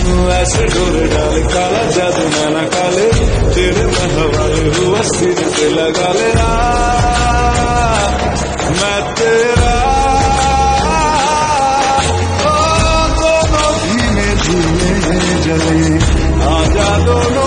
ऐसे डोर डाल काला जादू नाना काले तेरे में हवाले हुआ सिर से लगा ले मैं तेरा दोनों धीमे धीमे जले आजा दोनों